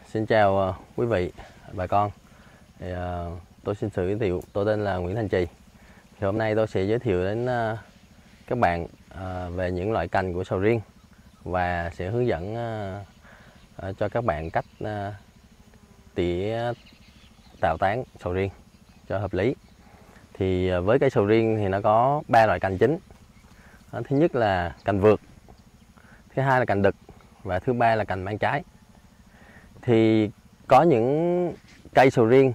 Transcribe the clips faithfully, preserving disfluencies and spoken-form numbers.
Xin chào uh, quý vị, bà con. Thì, uh, tôi xin tự giới thiệu, tôi tên là Nguyễn Thành Trì. Thì hôm nay tôi sẽ giới thiệu đến uh, các bạn uh, về những loại cành của sầu riêng và sẽ hướng dẫn uh, uh, cho các bạn cách uh, tỉa tạo tán sầu riêng cho hợp lý. Thì uh, với cây sầu riêng thì nó có ba loại cành chính. Uh, thứ nhất là cành vượt, thứ hai là cành đực và thứ ba là cành mang trái. Thì có những cây sầu riêng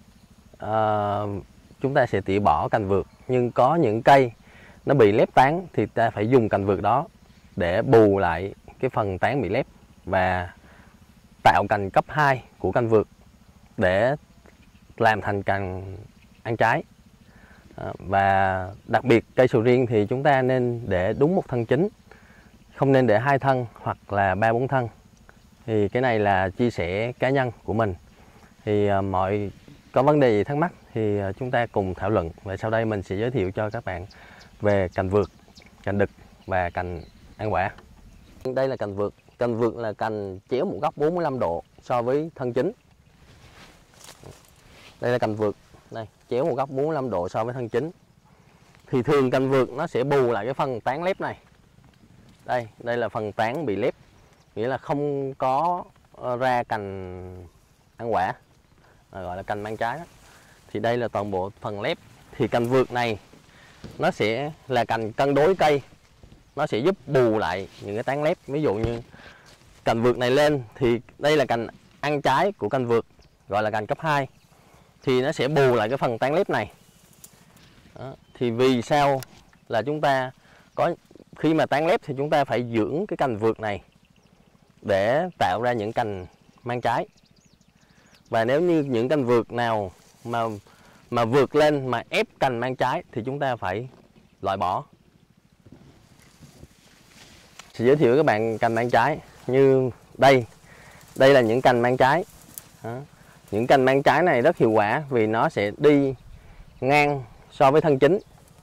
uh, chúng ta sẽ tỉa bỏ cành vượt, nhưng có những cây nó bị lép tán thì ta phải dùng cành vượt đó để bù lại cái phần tán bị lép và tạo cành cấp hai của cành vượt để làm thành cành ăn trái. uh, và đặc biệt cây sầu riêng thì chúng ta nên để đúng một thân chính, không nên để hai thân hoặc là ba bốn thân. Thì cái này là chia sẻ cá nhân của mình. Thì uh, mọi có vấn đề gì thắc mắc thì uh, chúng ta cùng thảo luận. Và sau đây mình sẽ giới thiệu cho các bạn về cành vượt, cành đực và cành ăn quả. Đây là cành vượt. Cành vượt là cành chéo một góc bốn mươi lăm độ so với thân chính. Đây là cành vượt, đây chéo một góc bốn mươi lăm độ so với thân chính. Thì thường cành vượt nó sẽ bù lại cái phần tán lép này. Đây, đây là phần tán bị lép, nghĩa là không có ra cành ăn quả, gọi là cành mang trái đó. Thì đây là toàn bộ phần lép. Thì cành vượt này nó sẽ là cành cân đối cây, nó sẽ giúp bù lại những cái tán lép. Ví dụ như cành vượt này lên thì đây là cành ăn trái của cành vượt, gọi là cành cấp hai, thì nó sẽ bù lại cái phần tán lép này đó. Thì vì sao là chúng ta có khi mà tán lép thì chúng ta phải dưỡng cái cành vượt này để tạo ra những cành mang trái. Và nếu như những cành vượt nào mà mà vượt lên mà ép cành mang trái thì chúng ta phải loại bỏ. Sẽ giới thiệu với các bạn cành mang trái. Như đây, đây là những cành mang trái đó. Những cành mang trái này rất hiệu quả vì nó sẽ đi ngang so với thân chính.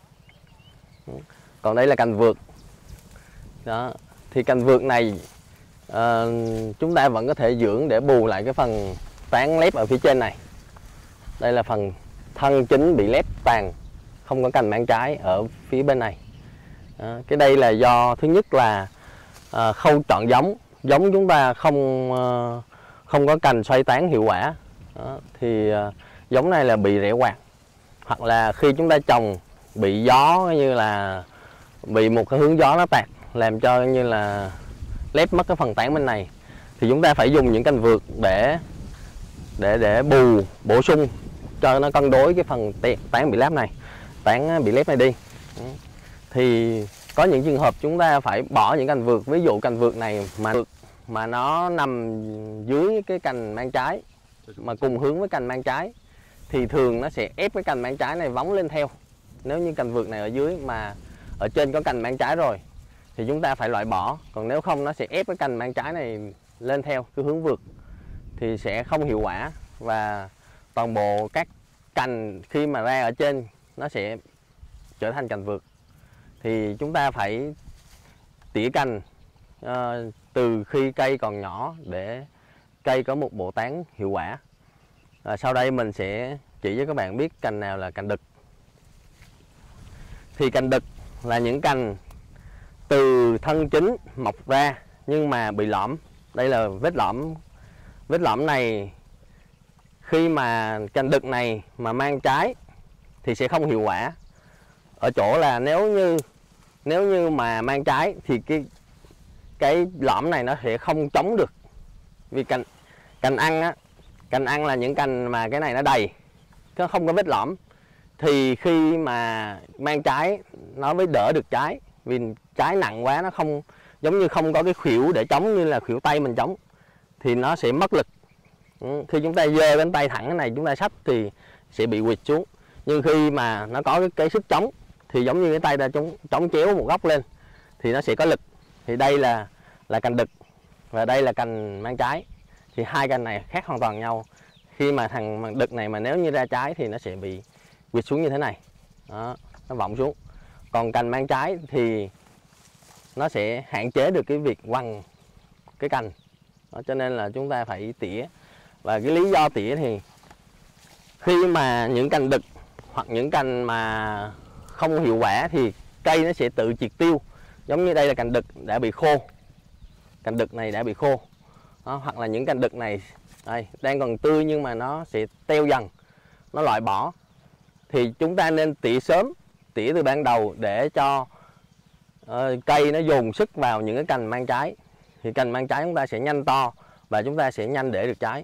Còn đây là cành vượt đó. Thì cành vượt này uh, chúng ta vẫn có thể dưỡng để bù lại cái phần tán lép ở phía trên này. Đây là phần thân chính bị lép tàn, không có cành mang trái ở phía bên này đó. Cái đây là do thứ nhất là uh, khâu chọn giống, giống chúng ta không uh, không có cành xoay tán hiệu quả đó. Thì uh, giống này là bị rễ quạt, hoặc là khi chúng ta trồng bị gió, như là bị một cái hướng gió nó tạt làm cho như là lép mất cái phần tán bên này, thì chúng ta phải dùng những cành vượt để để để bù bổ sung cho nó cân đối cái phần tán bị lép này, tán bị lép này đi. Thì có những trường hợp chúng ta phải bỏ những cành vượt, ví dụ cành vượt này mà mà nó nằm dưới cái cành mang trái mà cùng hướng với cành mang trái thì thường nó sẽ ép cái cành mang trái này vóng lên theo. Nếu như cành vượt này ở dưới mà ở trên có cành mang trái rồi thì chúng ta phải loại bỏ, còn nếu không nó sẽ ép cái cành mang trái này lên theo cái hướng vượt thì sẽ không hiệu quả, và toàn bộ các cành khi mà ra ở trên nó sẽ trở thành cành vượt. Thì chúng ta phải tỉa cành uh, từ khi cây còn nhỏ để cây có một bộ tán hiệu quả. uh, Sau đây mình sẽ chỉ cho các bạn biết cành nào là cành đực. Thì cành đực là những cành từ thân chính mọc ra nhưng mà bị lõm. Đây là vết lõm. Vết lõm này khi mà cành đực này mà mang trái thì sẽ không hiệu quả. Ở chỗ là nếu như nếu như mà mang trái thì cái cái lõm này nó sẽ không chống được. Vì cành cành ăn á, cành ăn là những cành mà cái này nó đầy, nó không có vết lõm, thì khi mà mang trái nó mới đỡ được trái. Vì trái nặng quá, nó không giống như không có cái khuỷu để chống như là khuỷu tay mình chống thì nó sẽ mất lực. Ừ, khi chúng ta giơ cánh tay thẳng cái này chúng ta xách thì sẽ bị quỵt xuống. Nhưng khi mà nó có cái, cái sức chống thì giống như cái tay ta chống, chống chéo một góc lên thì nó sẽ có lực. Thì đây là là cành đực và đây là cành mang trái. Thì hai cành này khác hoàn toàn nhau. Khi mà thằng đực này mà nếu như ra trái thì nó sẽ bị quỵt xuống như thế này đó, nó vọng xuống. Còn cành mang trái thì nó sẽ hạn chế được cái việc quăng cái cành Đó, cho nên là chúng ta phải tỉa. Và cái lý do tỉa thì khi mà những cành đực hoặc những cành mà không hiệu quả thì cây nó sẽ tự triệt tiêu. Giống như đây là cành đực đã bị khô, cành đực này đã bị khô. Đó, hoặc là những cành đực này đây, đang còn tươi nhưng mà nó sẽ teo dần, nó loại bỏ. Thì chúng ta nên tỉa sớm, tỉa từ ban đầu để cho uh, cây nó dồn sức vào những cái cành mang trái. Thì cành mang trái chúng ta sẽ nhanh to và chúng ta sẽ nhanh để được trái.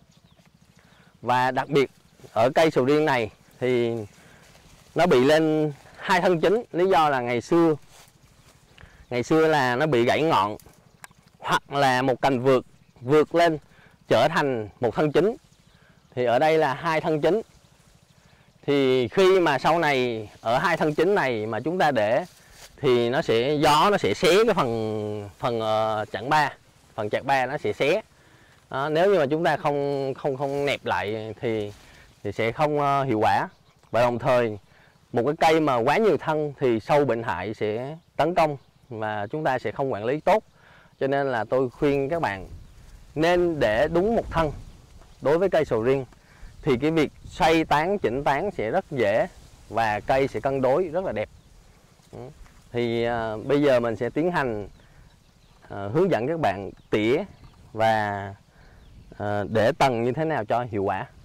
Và đặc biệt ở cây sầu riêng này thì nó bị lên hai thân chính. Lý do là ngày xưa ngày xưa là nó bị gãy ngọn, hoặc là một cành vượt vượt lên trở thành một thân chính. Thì ở đây là hai thân chính. Thì khi mà sau này ở hai thân chính này mà chúng ta để thì nó sẽ gió nó sẽ xé cái phần phần uh, chặng ba, phần chạc ba nó sẽ xé. Đó, nếu như mà chúng ta không không không nẹp lại thì thì sẽ không uh, hiệu quả. Và đồng thời một cái cây mà quá nhiều thân thì sâu bệnh hại sẽ tấn công và chúng ta sẽ không quản lý tốt. Cho nên là tôi khuyên các bạn nên để đúng một thân. Đối với cây sầu riêng thì cái việc xoay tán, chỉnh tán sẽ rất dễ và cây sẽ cân đối rất là đẹp. Thì uh, bây giờ mình sẽ tiến hành uh, hướng dẫn các bạn tỉa và uh, để tầng như thế nào cho hiệu quả.